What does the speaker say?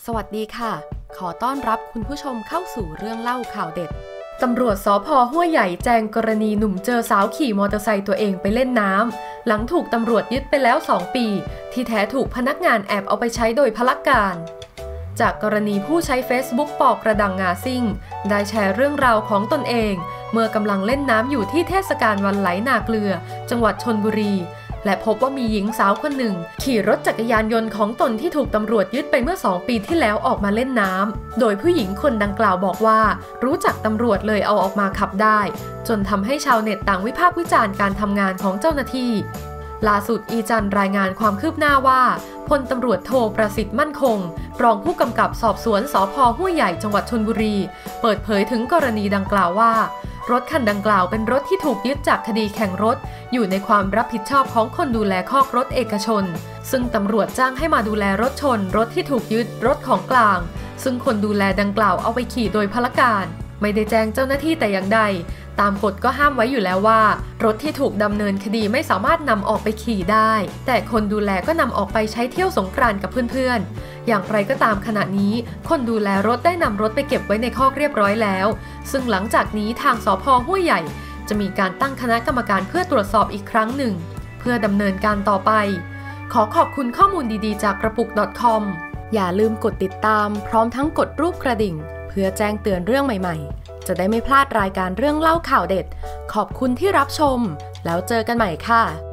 สวัสดีค่ะขอต้อนรับคุณผู้ชมเข้าสู่เรื่องเล่าข่าวเด็ดตำรวจสภ.ห้วยใหญ่แจ้งกรณีหนุ่มเจอสาวขี่มอเตอร์ไซค์ตัวเองไปเล่นน้ำหลังถูกตำรวจยึดไปแล้ว2 ปีที่แท้ถูกพนักงานแอบเอาไปใช้โดยพลการจากกรณีผู้ใช้ Facebook ปอกระดังงาซิ่งได้แชร์เรื่องราวของตนเองเมื่อกำลังเล่นน้ำอยู่ที่เทศกาลวันไหลนาเกลือจังหวัดชลบุรีและพบว่ามีหญิงสาวคนหนึ่งขี่รถจักรยานยนต์ของตนที่ถูกตำรวจยึดไปเมื่อ2 ปีที่แล้วออกมาเล่นน้ำโดยผู้หญิงคนดังกล่าวบอกว่ารู้จักตำรวจเลยเอาออกมาขับได้จนทำให้ชาวเน็ตต่างวิพากษ์วิจารณ์การทำงานของเจ้าหน้าที่ล่าสุดอีจันรายงานความคืบหน้าว่าพลตำรวจโทประสิทธิ์มั่นคงรองผู้กำกับสอบสวนสภ.ห้วยใหญ่จังหวัดชลบุรีเปิดเผยถึงกรณีดังกล่าวว่ารถคันดังกล่าวเป็นรถที่ถูกยึดจากคดีแข่งรถอยู่ในความรับผิดชอบของคนดูแลคอกรถเอกชนซึ่งตำรวจจ้างให้มาดูแลรถชนรถที่ถูกยึดรถของกลางซึ่งคนดูแลดังกล่าวเอาไปขี่โดยพลการไม่ได้แจ้งเจ้าหน้าที่แต่อย่างใดตามกฎก็ห้ามไว้อยู่แล้วว่ารถที่ถูกดำเนินคดีไม่สามารถนำออกไปขี่ได้แต่คนดูแลก็นำออกไปใช้เที่ยวสงกรานต์กับเพื่อนๆอย่างไรก็ตามขณะนี้คนดูแลรถได้นำรถไปเก็บไว้ในคอกเรียบร้อยแล้วซึ่งหลังจากนี้ทางสภ.ห้วยใหญ่จะมีการตั้งคณะกรรมการเพื่อตรวจสอบอีกครั้งหนึ่งเพื่อดำเนินการต่อไปขอขอบคุณข้อมูลดีๆจากกระปุก .com อย่าลืมกดติดตามพร้อมทั้งกดรูปกระดิ่งเพื่อแจ้งเตือนเรื่องใหม่ๆจะได้ไม่พลาดรายการเรื่องเล่าข่าวเด็ดขอบคุณที่รับชมแล้วเจอกันใหม่ค่ะ